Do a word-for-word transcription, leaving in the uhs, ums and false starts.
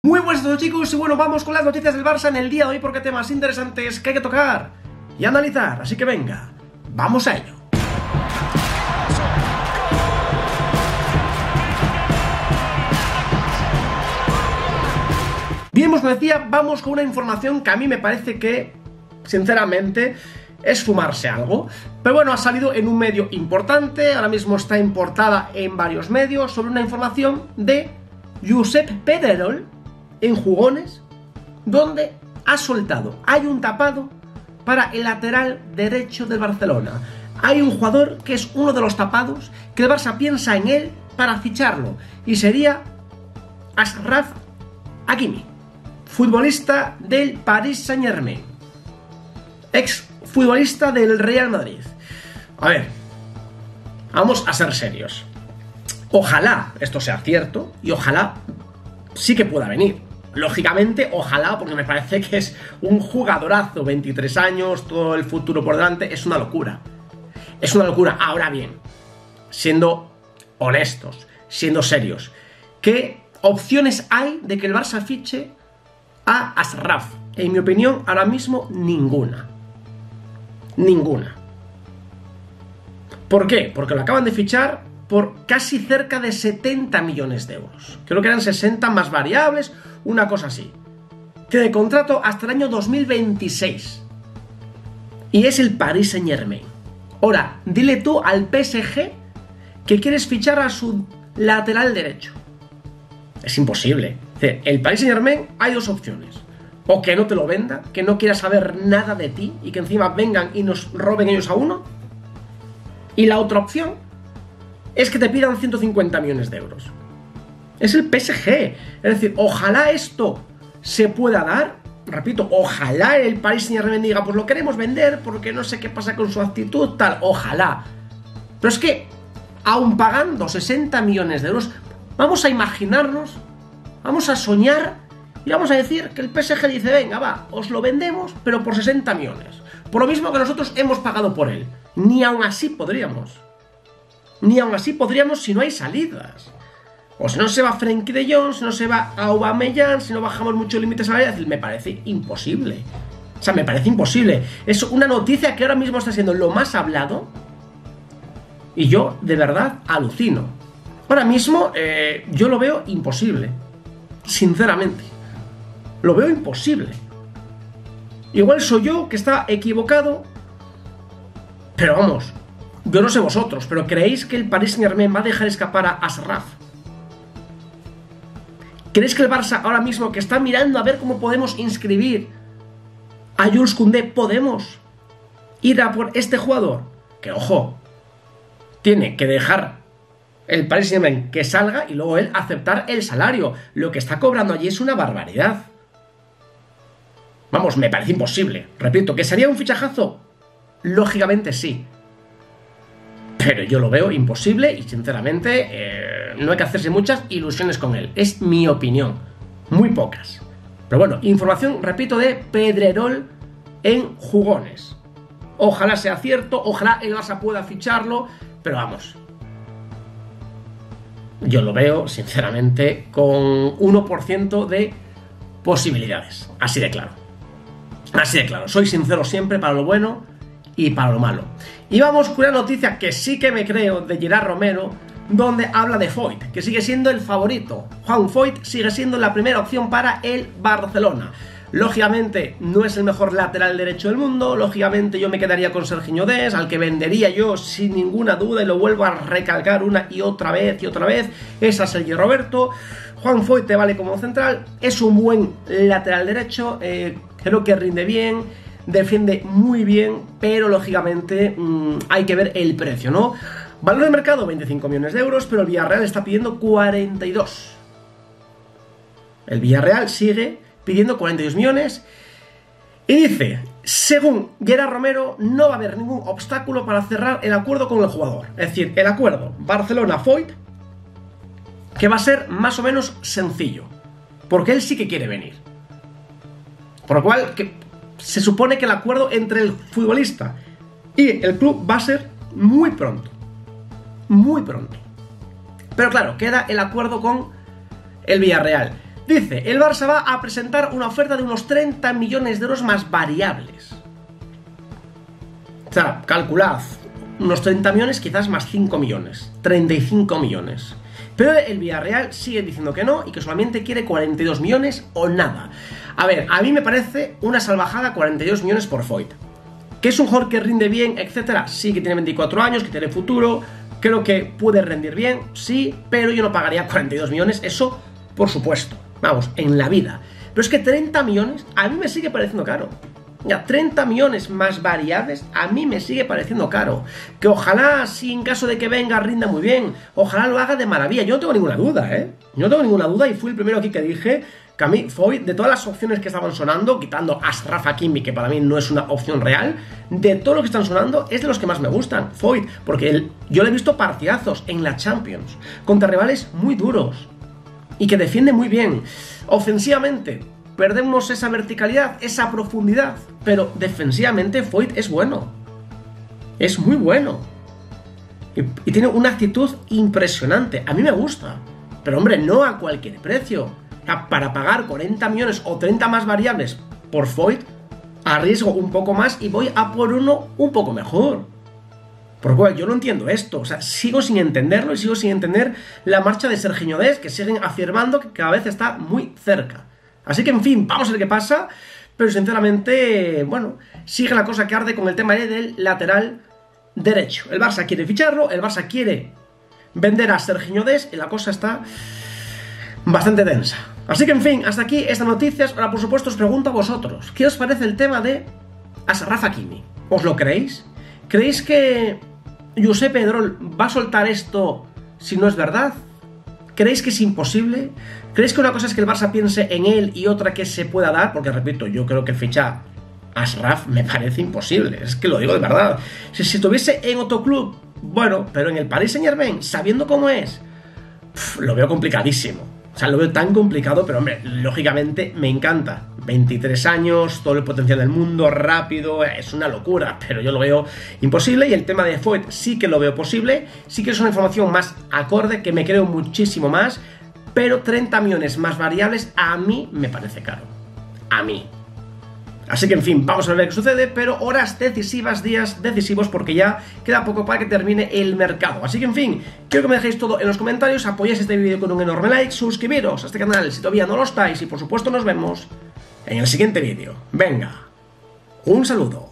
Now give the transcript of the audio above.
Muy buenas a todos, chicos, y bueno, vamos con las noticias del Barça en el día de hoy porque temas interesantes que hay que tocar y analizar, así que venga, vamos a ello. Bien, como decía, vamos con una información que a mí me parece que, sinceramente, es fumarse algo. Pero bueno, ha salido en un medio importante, ahora mismo está importada en varios medios, sobre una información de Josep Pedrerol en Jugones, donde ha soltado, hay un tapado para el lateral derecho del Barcelona. Hay un jugador que es uno de los tapados, que el Barça piensa en él para ficharlo, y sería Achraf Hakimi, futbolista del Paris Saint-Germain, ex futbolista del Real Madrid. A ver, vamos a ser serios. Ojalá esto sea cierto y ojalá sí que pueda venir. Lógicamente, ojalá, porque me parece que es un jugadorazo, veintitrés años, todo el futuro por delante, es una locura. Es una locura. Ahora bien, siendo honestos, siendo serios, ¿qué opciones hay de que el Barça fiche a Achraf? En mi opinión, ahora mismo, ninguna. Ninguna. ¿Por qué? Porque lo acaban de fichar por casi cerca de setenta millones de euros. Creo que eran sesenta más variables, una cosa así. Tiene contrato hasta el año dos mil veintiséis. Y es el Paris Saint-Germain. Ahora, dile tú al P S G que quieres fichar a su lateral derecho. Es imposible. El Paris Saint-Germain, hay dos opciones. O que no te lo venda, que no quiera saber nada de ti y que encima vengan y nos roben ellos a uno. Y la otra opción es que te pidan ciento cincuenta millones de euros. Es el P S G. Es decir, ojalá esto se pueda dar. Repito, ojalá el Paris Saint-Germain diga, pues lo queremos vender porque no sé qué pasa con su actitud, tal. Ojalá. Pero es que, aun pagando sesenta millones de euros, vamos a imaginarnos, vamos a soñar y vamos a decir que el P S G dice, venga, va, os lo vendemos, pero por sesenta millones. Por lo mismo que nosotros hemos pagado por él. Ni aun así podríamos. Ni aun así podríamos si no hay salidas. O si no se va Frenkie de Jong, si no se va Aubameyang, si no bajamos mucho límites salariales, me parece imposible. O sea, me parece imposible. Es una noticia que ahora mismo está siendo lo más hablado y yo, de verdad, alucino. Ahora mismo, eh, yo lo veo imposible. Sinceramente. Lo veo imposible. Igual soy yo que está equivocado, pero vamos, yo no sé vosotros, pero ¿creéis que el Paris Saint-Germain va a dejar escapar a Achraf? ¿Creéis que el Barça ahora mismo, que está mirando a ver cómo podemos inscribir a Jules Koundé, podemos ir a por este jugador? Que ojo, tiene que dejar el Paris Saint-Germain que salga y luego él aceptar el salario. Lo que está cobrando allí es una barbaridad. Vamos, me parece imposible. Repito, ¿que sería un fichajazo? Lógicamente sí. Pero yo lo veo imposible y sinceramente eh, no hay que hacerse muchas ilusiones con él. Es mi opinión. Muy pocas. Pero bueno, información, repito, de Pedrerol en Jugones. Ojalá sea cierto, ojalá el Barça pueda ficharlo, pero vamos. Yo lo veo, sinceramente, con uno por ciento de posibilidades. Así de claro. Así de claro. Soy sincero siempre para lo bueno y para lo malo. Y vamos con una noticia que sí que me creo de Gerard Romero, donde habla de Foyth, que sigue siendo el favorito. Juan Foyth sigue siendo la primera opción para el Barcelona. Lógicamente no es el mejor lateral derecho del mundo, lógicamente yo me quedaría con Sergiño Dest, al que vendería yo sin ninguna duda, y lo vuelvo a recalcar una y otra vez y otra vez, es a Sergi Roberto. Juan Foyth te vale como central, es un buen lateral derecho, eh, creo que rinde bien, defiende muy bien, pero lógicamente mmm, hay que ver el precio, ¿no? Valor de mercado veinticinco millones de euros, pero el Villarreal está pidiendo cuarenta y dos. El Villarreal sigue pidiendo cuarenta y dos millones y dice, según Gerard Romero, no va a haber ningún obstáculo para cerrar el acuerdo con el jugador. Es decir, el acuerdo Barcelona-Foyth, que va a ser más o menos sencillo, porque él sí que quiere venir. Por lo cual, que se supone que el acuerdo entre el futbolista y el club va a ser muy pronto. Muy pronto. Pero claro, queda el acuerdo con el Villarreal. Dice, el Barça va a presentar una oferta de unos treinta millones de euros más variables. O sea, calculad, unos treinta millones, quizás más cinco millones, treinta y cinco millones. Pero el Villarreal sigue diciendo que no y que solamente quiere cuarenta y dos millones o nada. A ver, a mí me parece una salvajada cuarenta y dos millones por Foyth. Que es un jugador que rinde bien, etcétera. Sí, que tiene veinticuatro años, que tiene futuro. Creo que puede rendir bien, sí, pero yo no pagaría cuarenta y dos millones, eso por supuesto. Vamos, en la vida. Pero es que treinta millones a mí me sigue pareciendo caro. Ya, treinta millones más variables a mí me sigue pareciendo caro. Que ojalá, si en caso de que venga, rinda muy bien. Ojalá lo haga de maravilla. Yo no tengo ninguna duda, ¿eh? Yo no tengo ninguna duda y fui el primero aquí que dije que a mí Foyth, de todas las opciones que estaban sonando, quitando a Achraf Hakimi, que para mí no es una opción real, de todo lo que están sonando, es de los que más me gustan, Foyth. Porque él, yo le he visto partidazos en la Champions, contra rivales muy duros. Y que defiende muy bien. Ofensivamente, perdemos esa verticalidad, esa profundidad. Pero defensivamente, Foyth es bueno. Es muy bueno. Y, y tiene una actitud impresionante. A mí me gusta. Pero hombre, no a cualquier precio. O sea, para pagar cuarenta millones o treinta más variables por Foyth, arriesgo un poco más y voy a por uno un poco mejor. Porque bueno, yo no entiendo esto, o sea, sigo sin entenderlo y sigo sin entender la marcha de Sergiño Dest, que siguen afirmando que cada vez está muy cerca. Así que, en fin, vamos a ver qué pasa, pero sinceramente, bueno, sigue la cosa que arde con el tema del lateral derecho. El Barça quiere ficharlo, el Barça quiere vender a Sergiño Dest y la cosa está bastante densa. Así que, en fin, hasta aquí estas noticias. Ahora, por supuesto, os pregunto a vosotros, ¿qué os parece el tema de Achraf Hakimi? ¿Os lo creéis? ¿Creéis que Josep Pedrol va a soltar esto si no es verdad? ¿Creéis que es imposible? ¿Creéis que una cosa es que el Barça piense en él y otra que se pueda dar? Porque, repito, yo creo que fichar a Achraf me parece imposible. Es que lo digo de verdad. Si, si estuviese en otro club, bueno, pero en el Paris Saint-Germain, sabiendo cómo es, pff, lo veo complicadísimo. O sea, lo veo tan complicado, pero hombre, lógicamente me encanta. veintitrés años, todo el potencial del mundo, rápido, es una locura, pero yo lo veo imposible. Y el tema de Foyth sí que lo veo posible, sí que es una información más acorde, que me creo muchísimo más, pero treinta millones más variables a mí me parece caro. A mí. Así que, en fin, vamos a ver qué sucede, pero horas decisivas, días decisivos, porque ya queda poco para que termine el mercado. Así que, en fin, quiero que me dejéis todo en los comentarios, apoyéis este vídeo con un enorme like, suscribiros a este canal si todavía no lo estáis y, por supuesto, nos vemos en el siguiente vídeo. Venga, un saludo.